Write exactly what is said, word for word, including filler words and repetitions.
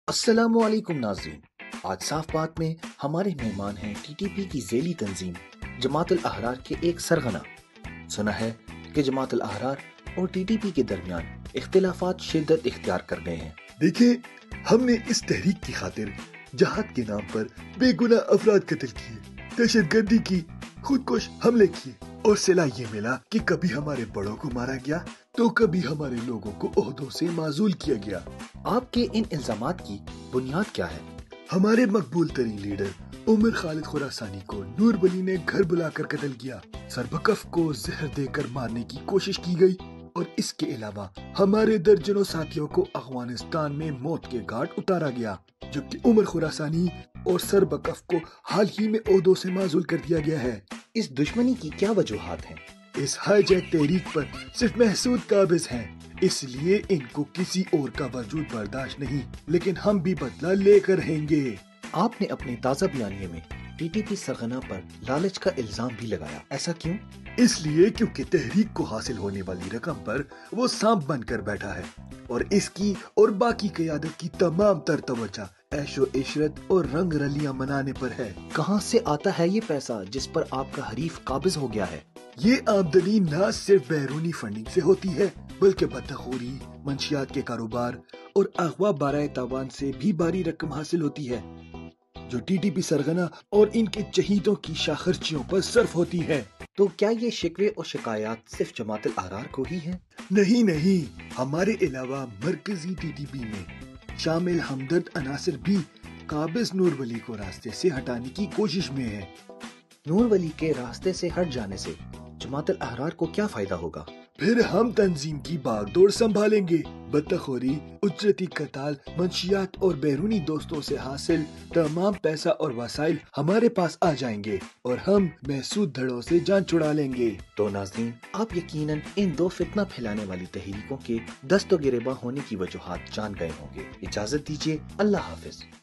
السلام علیکم ناظرین، آج صاف بات میں ہمارے مہمان ہیں ٹی ٹی پی کی ذیلی تنظیم جماعت الاحرار کے ایک سرغنہ۔ سنا ہے کہ جماعت الاحرار اور ٹی ٹی پی کے درمیان اختلافات شدت اختیار کر گئے ہیں۔ دیکھیں، ہم نے اس تحریک کی خاطر جہاد کے نام پر بے گناہ افراد قتل کیے، دہشت گردی کی، خودکش حملے کیے، اور صلاح یہ ملا کہ کبھی ہمارے بڑوں کو مارا گیا تو کبھی ہمارے لوگوں کو عہدوں سے معزول کیا گیا۔ آپ کے ان الزامات کی بنیاد کیا ہے؟ ہمارے مقبول ترین لیڈر عمر خالد خراسانی کو نور ولی نے گھر بلا کر قتل کیا، سربکف کو زہر دے کر مارنے کی کوشش کی گئی، اور اس کے علاوہ ہمارے درجنوں ساتھیوں کو افغانستان میں موت کے گھاٹ اتارا گیا، جبکہ عمر خراسانی اور سربکف کو حال ہی میں عہدوں سے معزول کر دیا گیا ہے۔ اس دشمنی کی کیا وجوہات ہیں؟ اس ہائی جیک تحریک پر صرف محسود قابض ہیں، اس لیے ان کو کسی اور کا وجود برداشت نہیں، لیکن ہم بھی بدلہ لے کر رہیں گے۔ آپ نے اپنے تازہ بیانیے میں ٹی ٹی پی سرغنہ پر لالچ کا الزام بھی لگایا، ایسا کیوں؟ اس لیے کیونکہ تحریک کو حاصل ہونے والی رقم پر وہ سانپ بن کر بیٹھا ہے، اور اس کی اور باقی قیادت کی تمام تر توجہ عیش و عشرت اور رنگ رلیاں منانے پر ہے۔ کہاں سے آتا ہے یہ پیسہ جس پر آپ کا حریف قابض ہو گیا ہے؟ یہ آمدنی نہ صرف بیرونی فنڈنگ سے ہوتی ہے، بلکہ بطخوری، منشیات کے کاروبار اور اغوا برائے تاوان سے بھی بھاری رقم حاصل ہوتی ہے، جو ٹی ٹی پی سرغنہ اور ان کے چہیتوں کی شاخرچیوں پر صرف ہوتی ہے۔ تو کیا یہ شکوے اور شکایات صرف جماعت الاحرار کو ہی ہیں؟ نہیں نہیں، ہمارے علاوہ مرکزی ٹی ٹی پی میں شامل ہمدرد عناصر بھی قابض نور ولی کو راستے سے ہٹانے کی کوشش میں ہے۔ نور ولی کے راستے سے ہٹ جانے سے جماعت الاحرار کو کیا فائدہ ہوگا؟ پھر ہم تنظیم کی باغ دوڑ سنبھالیں گے، بطخوری، اجرتی قتال، منشیات اور بیرونی دوستوں سے حاصل تمام پیسہ اور وسائل ہمارے پاس آ جائیں گے، اور ہم محسود دھڑوں سے جان چھڑا لیں گے۔ تو ناظرین، آپ یقیناً ان دو فتنہ پھیلانے والی تحریکوں کے دست و گریباں ہونے کی وجوہات جان گئے ہوں گے۔ اجازت دیجیے، اللہ حافظ۔